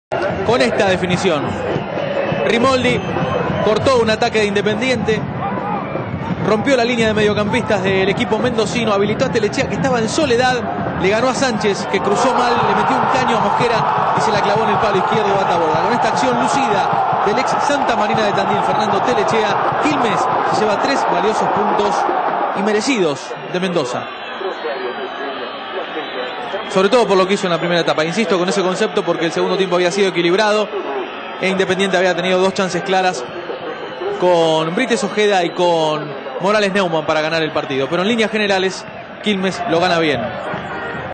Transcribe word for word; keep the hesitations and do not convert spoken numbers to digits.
con esta definición. Rimoldi cortó un ataque de Independiente, rompió la línea de mediocampistas del equipo mendocino, habilitó a Telechea, que estaba en soledad, le ganó a Sánchez, que cruzó mal, le metió un caño a Mosquera y se la clavó en el palo izquierdo de Bataborda. Con esta acción lucida del ex Santa Marina de Tandil, Fernando Telechea, Quilmes se lleva tres valiosos puntos y merecidos de Mendoza. Sobre todo por lo que hizo en la primera etapa. Insisto con ese concepto porque el segundo tiempo había sido equilibrado e Independiente había tenido dos chances claras con Brites Ojeda y con Morales Neumann para ganar el partido. Pero en líneas generales, Quilmes lo gana bien.